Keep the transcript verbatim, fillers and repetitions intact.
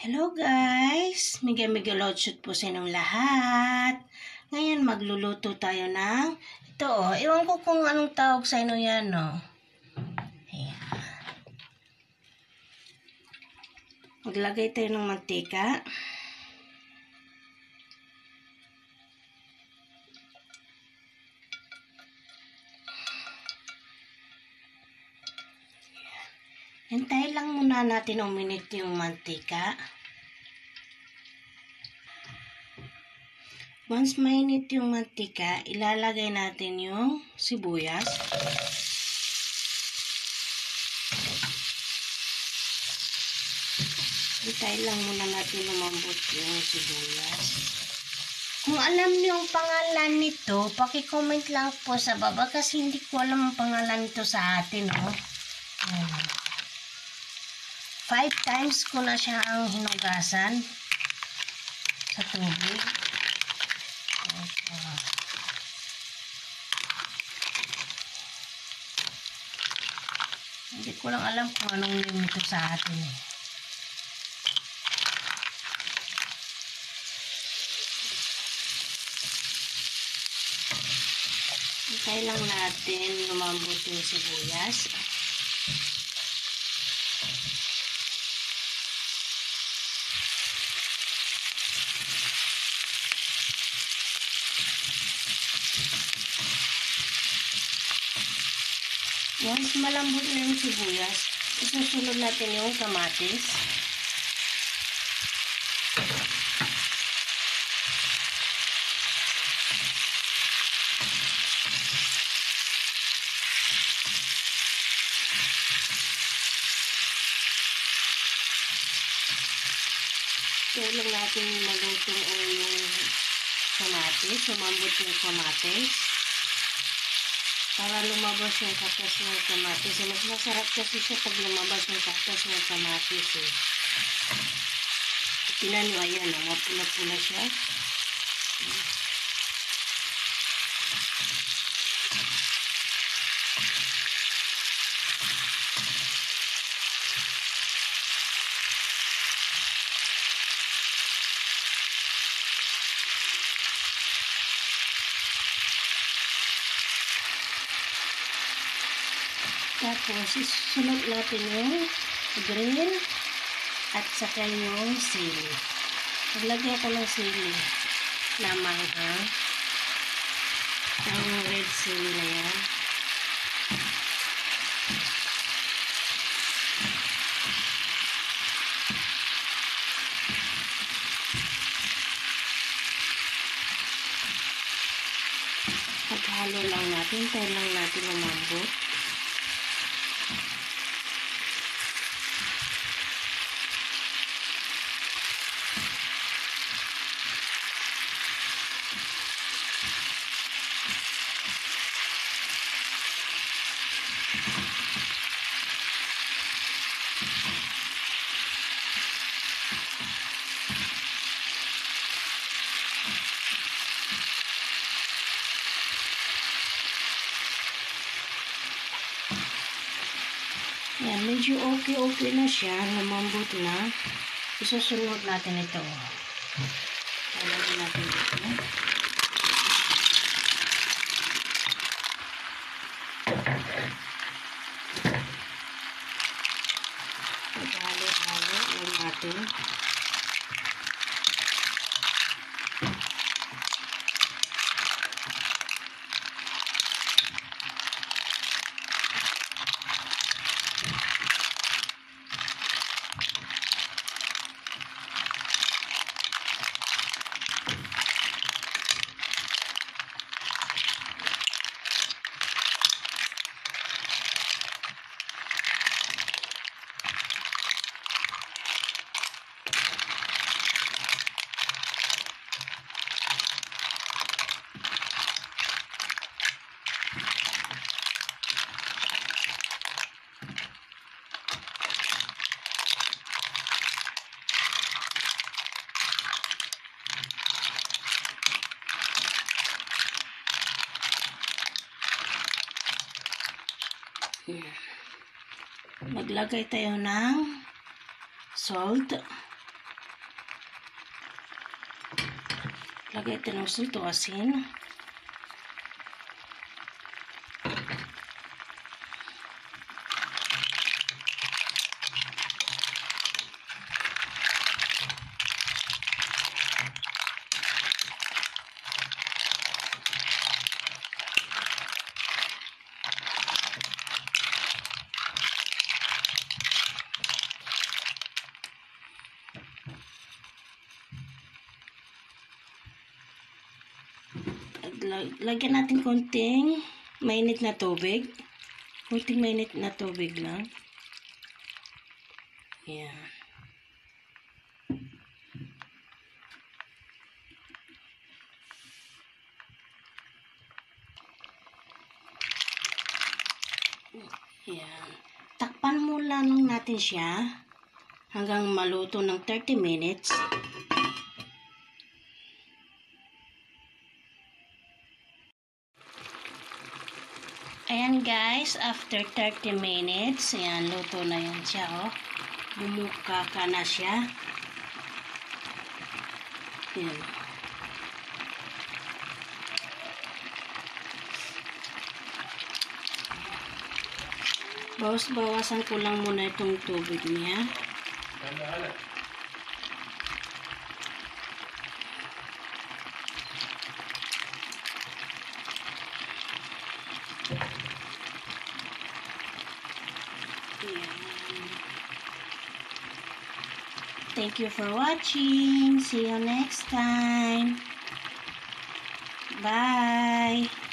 Hello guys! Mega-mega loadshoot po sa inyong lahat. Ngayon magluluto tayo ng ito oh. Ewan ko kung anong tawag sa inyo yan oh. Ayan. Maglagay tayo ng mantika. Hintayin lang muna natin uminit yung mantika. Once mainit yung mantika, ilalagay natin yung sibuyas. Hintayin lang muna natin lumambot yung sibuyas. Kung alam niyo ang pangalan nito, paki-comment lang po sa baba kasi hindi ko alam ang pangalan nito sa atin. Oh. Ayan. Five times ko na siya ang hinugasan sa tubig. Okay. Hindi ko lang alam kung anong name ito sa atin eh. Hintay lang natin lumambot yung sibuyas. Once malambot na yung sibuyas, isusunod natin yung kamatis. Tulong natin malutong yung kamatis, sumambot yung kamatis. Para lumabas yung katas ng kamatis. Mas masarap kasi siya pag lumabas yung katas ng kamatis. Eh. Tinan nyo, ayan, oh, mapula-pula siya. Tapos, isunod natin yung green at saka yung sili. Maglagay ko ng sili na manghang. Ang red sili na yan. Paghalo lang natin, tayo lang natin umambot. Yan, medyo okay-okay na siya. Lumambot na. Isusunod natin ito. Talagyan natin ito. Halo-halo lang natin. Maglagay tayo ng salt. Lagay ito ng salt o asin. Lagyan natin konting mainit na tubig. Konting mainit na tubig lang. Ayan. Ayan. Takpan mo lang natin siya hanggang maluto ng thirty minutes. Ayan guys, after thirty minutes, ayan, luto na yan siya, oh. Bumuka ka na siya. Ayan. Bawas-bawasan ko lang muna itong tubig niya. Thank you for watching. See you next time. Bye.